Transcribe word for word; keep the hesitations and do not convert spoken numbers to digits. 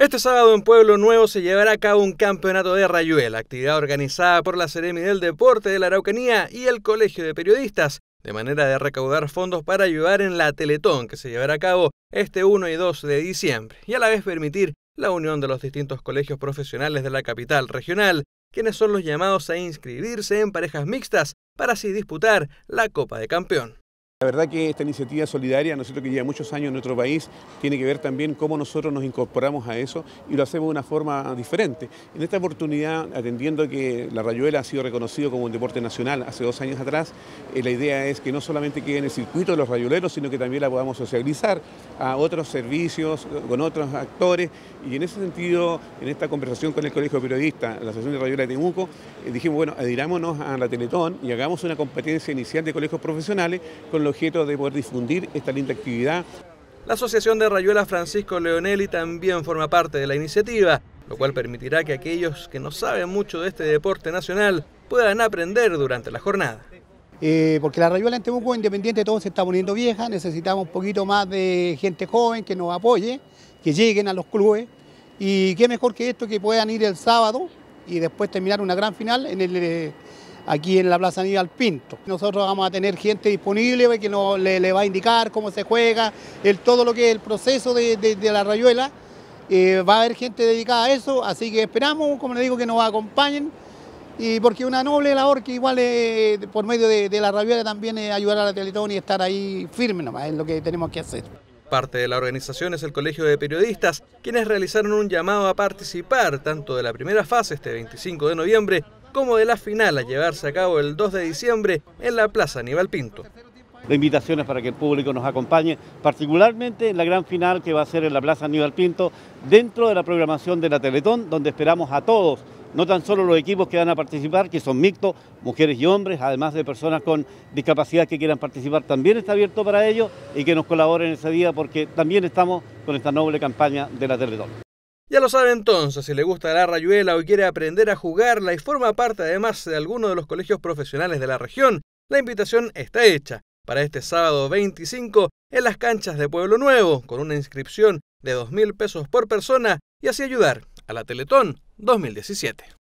Este sábado en Pueblo Nuevo se llevará a cabo un campeonato de rayuela, actividad organizada por la Seremi del Deporte de la Araucanía y el Colegio de Periodistas, de manera de recaudar fondos para ayudar en la Teletón que se llevará a cabo este uno y dos de diciembre, y a la vez permitir la unión de los distintos colegios profesionales de la capital regional, quienes son los llamados a inscribirse en parejas mixtas para así disputar la Copa de Campeón. La verdad que esta iniciativa solidaria, nosotros que lleva muchos años en nuestro país, tiene que ver también cómo nosotros nos incorporamos a eso y lo hacemos de una forma diferente. En esta oportunidad, atendiendo que la rayuela ha sido reconocido como un deporte nacional hace dos años atrás, eh, la idea es que no solamente quede en el circuito de los rayuleros, sino que también la podamos socializar a otros servicios, con otros actores, y en ese sentido, en esta conversación con el Colegio de Periodistas, la Asociación de Rayuela de Temuco, eh, dijimos, bueno, adhirámonos a la Teletón y hagamos una competencia inicial de colegios profesionales con el objeto de poder difundir esta linda actividad. La Asociación de Rayuela Francisco Leonelli también forma parte de la iniciativa, lo cual permitirá que aquellos que no saben mucho de este deporte nacional puedan aprender durante la jornada. Eh, porque la rayuela en Temuco, independiente de todo, se está poniendo vieja, necesitamos un poquito más de gente joven que nos apoye, que lleguen a los clubes, y qué mejor que esto, que puedan ir el sábado y después terminar una gran final en el... Eh, aquí en la Plaza Aníbal Pinto. Nosotros vamos a tener gente disponible que nos, le, le va a indicar cómo se juega, el, todo lo que es el proceso de, de, de la rayuela. Eh, va a haber gente dedicada a eso, así que esperamos, como les digo, que nos acompañen, y porque es una noble labor que igual eh, por medio de, de la rayuela también es ayudar a la Teletón y estar ahí firme nomás, es lo que tenemos que hacer. Parte de la organización es el Colegio de Periodistas, quienes realizaron un llamado a participar tanto de la primera fase este veinticinco de noviembre como de la final a llevarse a cabo el dos de diciembre en la Plaza Aníbal Pinto. La invitación es para que el público nos acompañe, particularmente en la gran final que va a ser en la Plaza Aníbal Pinto, dentro de la programación de la Teletón, donde esperamos a todos, no tan solo los equipos que van a participar, que son mixtos, mujeres y hombres, además de personas con discapacidad que quieran participar, también está abierto para ellos y que nos colaboren ese día, porque también estamos con esta noble campaña de la Teletón. Ya lo sabe entonces, si le gusta la rayuela o quiere aprender a jugarla y forma parte además de alguno de los colegios profesionales de la región, la invitación está hecha para este sábado veinticinco en las canchas de Pueblo Nuevo, con una inscripción de dos mil pesos por persona y así ayudar a la Teletón dos mil diecisiete.